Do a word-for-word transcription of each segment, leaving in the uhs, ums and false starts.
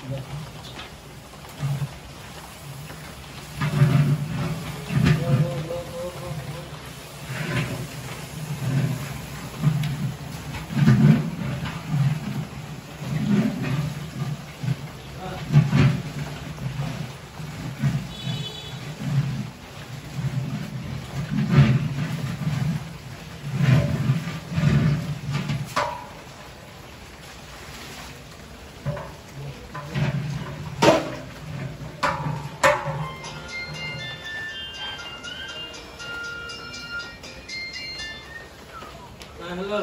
Hello.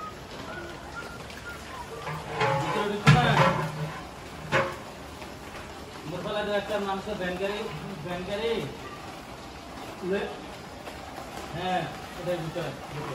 Dito dito na. Murpala ada একটা মাংস ban গাড়ি ব্যান গাড়ি হ্যাঁ এটা ভিতরে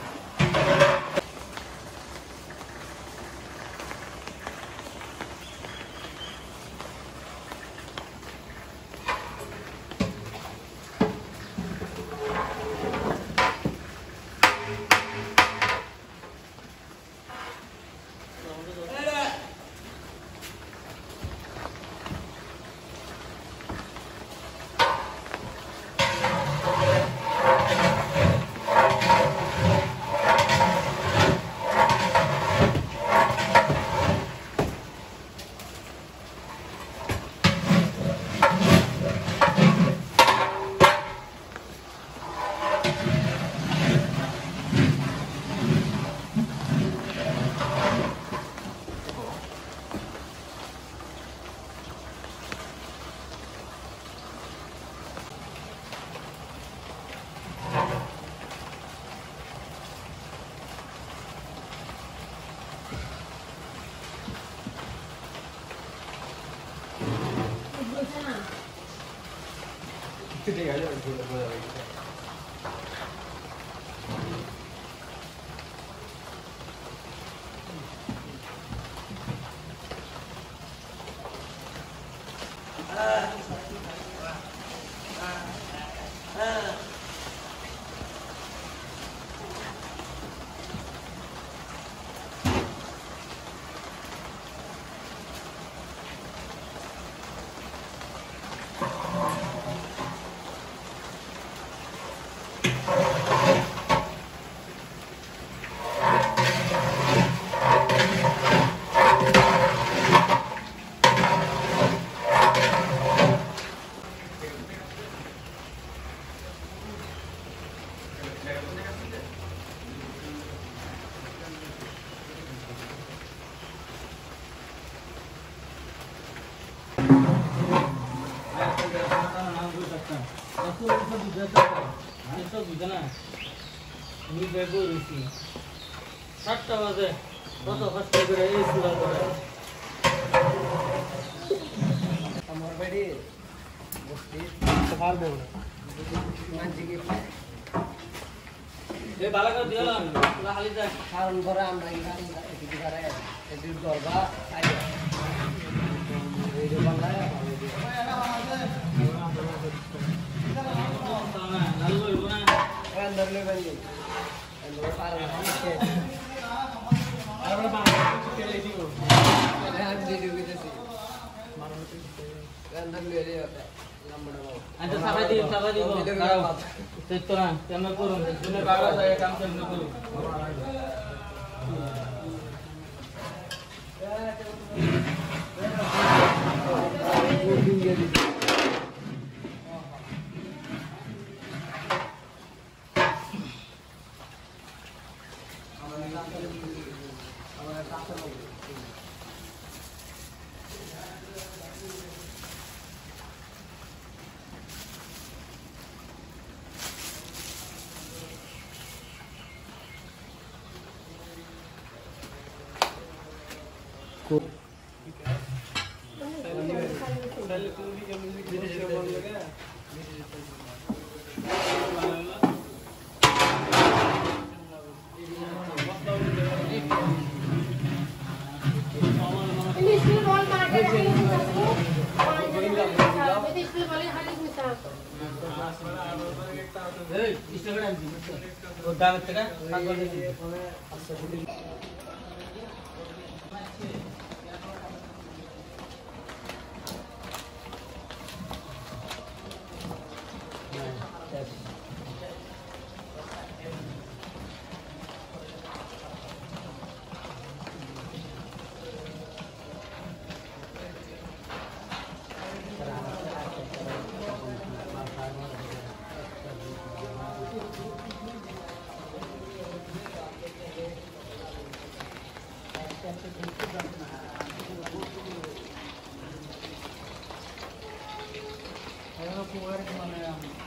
Today I don't do it well. সাতটা বাজে কত কষ্ট করে এই সুরা করে আমার বাড়ি বসতে পারবো না মাঝিকে এই বালাকা দিলাম পুরা খালি যায় কারণ করে আমরা এখানে এদিকে করে এদিকে করবা আই এই যে বাংলায় নালু হইব না अंदर ले बन गई अंदर पार है अरे बाबा चुके ले दी को अरे हम दे दी जैसे मानो अंदर ले ले होता है लंबड़ा बाबू अंदर साबा दी साबा दी को ते तो ना ते मैं करूं तूने बाबा से काम से न करूं वो दिन ये को work, man.